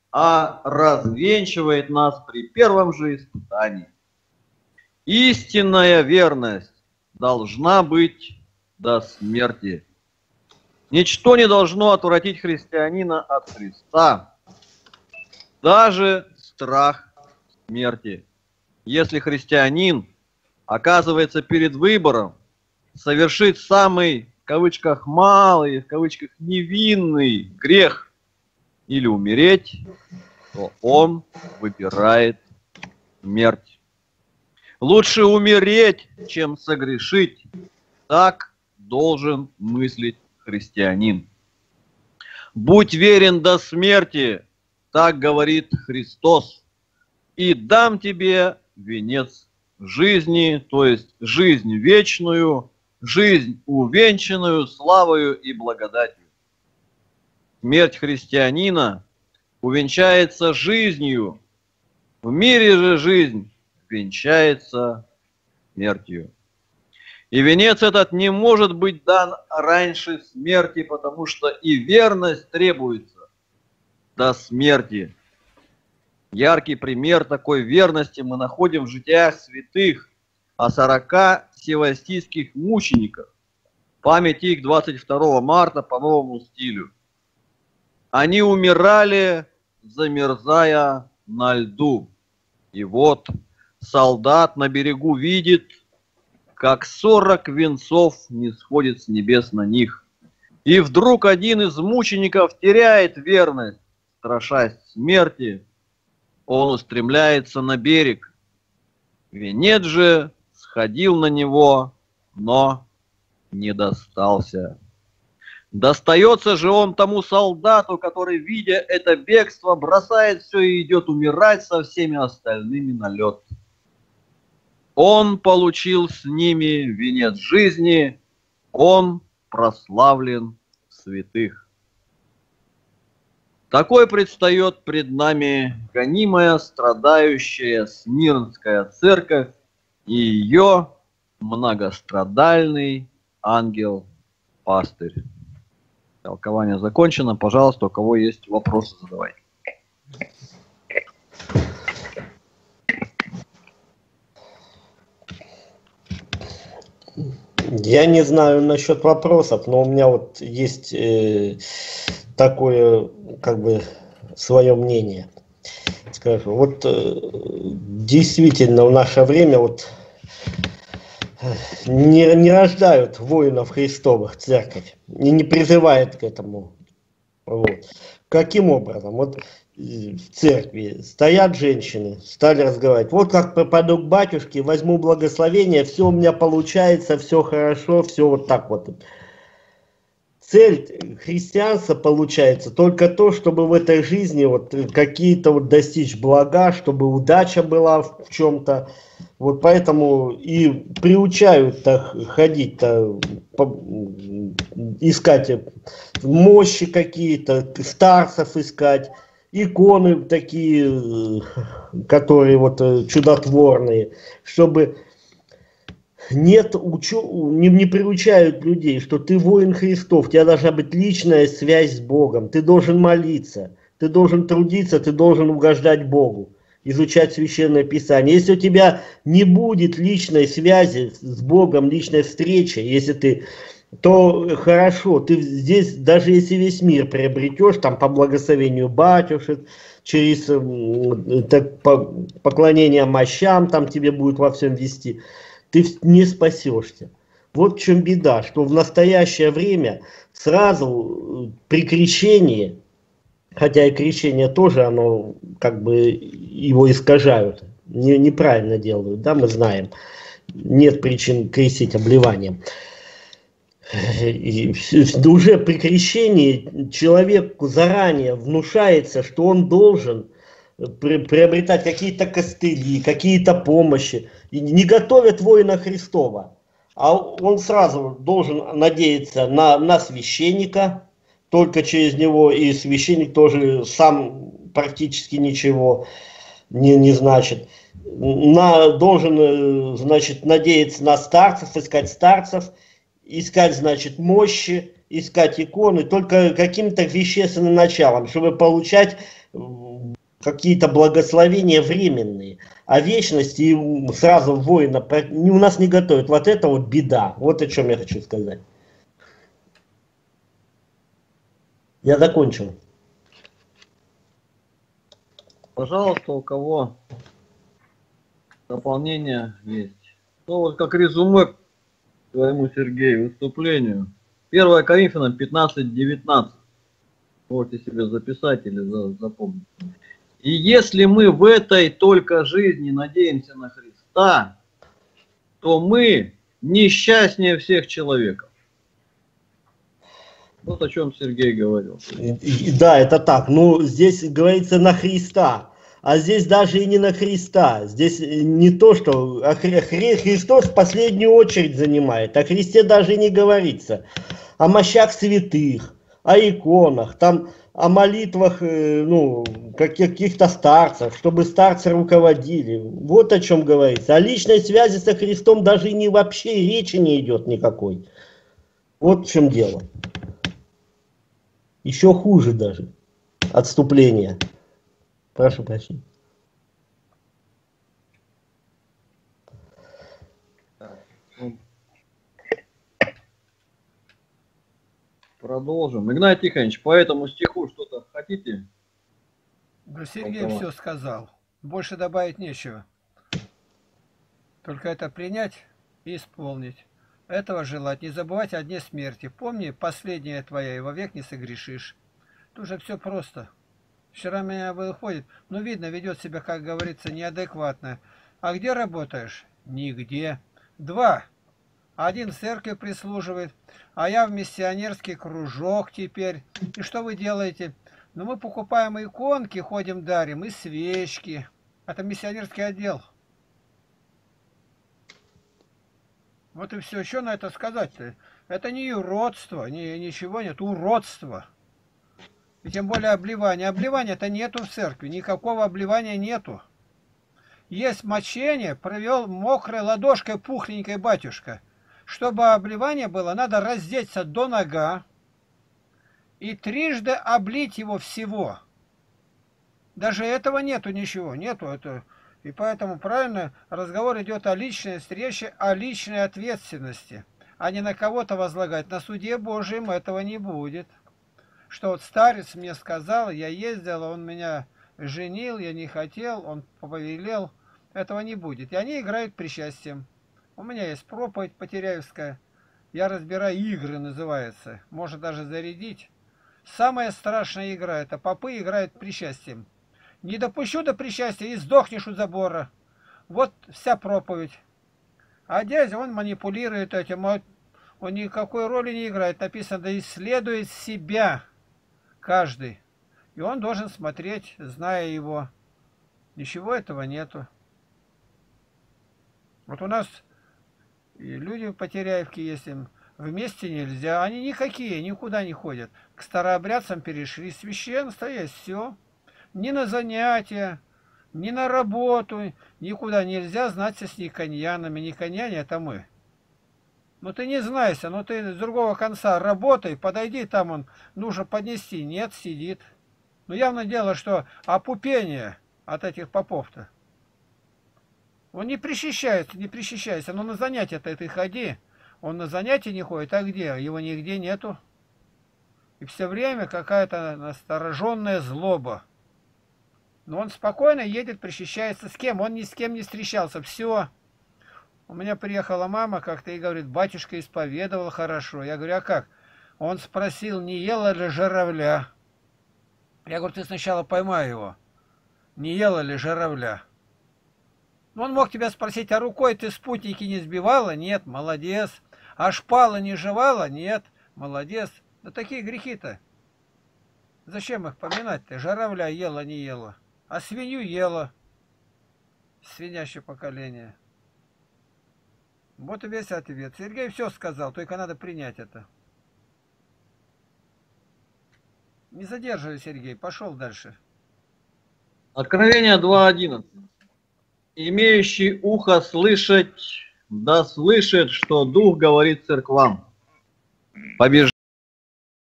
а развенчивает нас при первом же испытании. Истинная верность должна быть до смерти. Ничто не должно отвратить христианина от Христа, даже страх смерти. Если христианин оказывается перед выбором совершить самый, в кавычках, малый, в кавычках, невинный грех или умереть, то он выбирает смерть. Лучше умереть, чем согрешить. Так должен мыслить христианин. Будь верен до смерти, так говорит Христос, и дам тебе венец жизни, то есть жизнь вечную, жизнь увенчанную славою и благодатью. Смерть христианина увенчается жизнью, в мире же жизнь венчается смертью. И венец этот не может быть дан раньше смерти, потому что и верность требуется до смерти. Яркий пример такой верности мы находим в житиях святых о 40 севастийских мучениках. Память их 22 марта по новому стилю. Они умирали, замерзая на льду. И вот солдат на берегу видит, как 40 венцов нисходит с небес на них. И вдруг один из мучеников теряет верность, страшась смерти. Он устремляется на берег. Венец же сходил на него, но не достался. Достается же он тому солдату, который, видя это бегство, бросает все и идет умирать со всеми остальными на лед. Он получил с ними венец жизни, он прославлен в святых. Такой предстает пред нами гонимая, страдающая Смирнская церковь и ее многострадальный ангел-пастырь. Толкование закончено. Пожалуйста, у кого есть вопросы, задавайте. Я не знаю насчет вопросов, но у меня вот есть такое, как бы, свое мнение. Скажу, вот действительно в наше время вот не рождают воинов Христовых церковь и не призывает к этому. Вот. Каким образом? Вот в церкви стоят женщины, стали разговаривать. Вот как попаду к батюшке, возьму благословение, все у меня получается, все хорошо, все вот так вот. Цель христианства получается только то, чтобы в этой жизни вот какие-то вот достичь блага, чтобы удача была в чем-то. Вот поэтому и приучают-то ходить-то, искать мощи какие-то, старцев искать, иконы такие, которые вот чудотворные, чтобы не приучают людей, что ты воин Христов, у тебя должна быть личная связь с Богом, ты должен молиться, ты должен трудиться, ты должен угождать Богу, изучать Священное Писание. Если у тебя не будет личной связи с Богом, личной встречи, если ты, то хорошо, ты здесь, даже если весь мир приобретешь, там по благословению батюшек, через поклонение мощам, там тебе будет во всем вести, ты не спасешься. Вот в чем беда, что в настоящее время сразу при крещении, хотя и крещение тоже, оно как бы его искажают, неправильно делают, да, мы знаем, нет причин крестить обливанием. И уже при крещении человеку заранее внушается, что он должен приобретать какие-то костыли, какие-то помощи. И не готовят воина Христова, а он сразу должен надеяться на священника, только через него, и священник тоже сам практически ничего не значит. Должен, значит, надеяться на старцев, искать старцев, искать, значит, мощи, искать иконы только каким-то вещественным началом, чтобы получать какие-то благословения временные. А вечности сразу воина у нас не готовят. Вот это вот беда. Вот о чем я хочу сказать. Я закончил. Пожалуйста, у кого дополнение есть. Ну вот как резюме к твоему, Сергею, выступлению. 1 Коринфянам 15:19. Можете себе записать или запомнить. И если мы в этой только жизни надеемся на Христа, то мы несчастнее всех человеков. Вот о чем Сергей говорил. Да, это так. Ну, здесь говорится на Христа. А здесь даже и не на Христа. Здесь не то, что Христос в последнюю очередь занимает. О Христе даже и не говорится. О мощах святых, о иконах, там, о молитвах, ну, каких-то старцев, чтобы старцы руководили. Вот о чем говорится. О личной связи со Христом даже и не вообще речи не идет никакой. Вот в чем дело. Еще хуже даже. Отступление. Прошу прощения. Продолжим. Игнатий Тихонович, по этому стиху что-то хотите? Да Сергей все сказал. Больше добавить нечего. Только это принять и исполнить. Этого желать. Не забывать о дне смерти. Помни, последняя твоя, и вовек не согрешишь. Тут же все просто. Вчера меня выходит, ну видно, ведет себя, как говорится, неадекватно. А где работаешь? Нигде. 2. Один в церкви прислуживает, а я в миссионерский кружок теперь. И что вы делаете? Ну мы покупаем иконки, ходим дарим, и свечки. Это миссионерский отдел. Вот и все. Что на это сказать-то? Это не уродство, ничего нет, уродство. И тем более обливание. Обливания-то нету в церкви, никакого обливания нету. Есть мочение, провел мокрой ладошкой пухленькой батюшка. Чтобы обливание было, надо раздеться до нога и трижды облить его всего. Даже этого нету ничего, нету это. И поэтому правильно разговор идет о личной встрече, о личной ответственности, а не на кого-то возлагать. На суде Божьем этого не будет. Что вот старец мне сказал, я ездил, он меня женил, я не хотел, он повелел. Этого не будет. И они играют причастием. У меня есть проповедь потеряевская. Я разбираю игры, называется. Можно даже зарядить. Самая страшная игра, это попы играют причастием. Не допущу до причастия и сдохнешь у забора. Вот вся проповедь. А дядя, он манипулирует этим. Он никакой роли не играет. Написано, да исследует себя каждый. И он должен смотреть, зная его. Ничего этого нету. Вот у нас и люди в Потеряевке, если вместе нельзя, они никакие, никуда не ходят. К старообрядцам перешли, священство есть, все. Ни на занятия, ни на работу, никуда нельзя знаться с никоньянами. Никоньяне это мы. Ну ты не знайся, но ты с другого конца работай, подойди, там он нужно поднести. Нет, сидит. Ну явно дело, что опупение от этих попов-то. Он не причащается, но на занятия-то ты ходи. Он на занятия не ходит, а где? Его нигде нету. И все время какая-то настороженная злоба. Но он спокойно едет, причащается. С кем? Он ни с кем не встречался. Все. У меня приехала мама как-то и говорит, батюшка исповедовал хорошо. Я говорю, а как? Он спросил, не ела ли журавля. Я говорю, ты сначала поймай его. Не ела ли журавля? Он мог тебя спросить, а рукой ты спутники не сбивала? Нет, молодец. А шпала не жевала? Нет, молодец. Да такие грехи-то. Зачем их поминать-то? Журавля ела, не ела. А свинью ела. Свинящее поколение. Вот и весь ответ. Сергей все сказал, только надо принять это. Не задерживай, Сергей, пошел дальше. Откровение 2:11. Имеющий ухо слышать, да слышит, что Дух говорит церквам. Побеждение.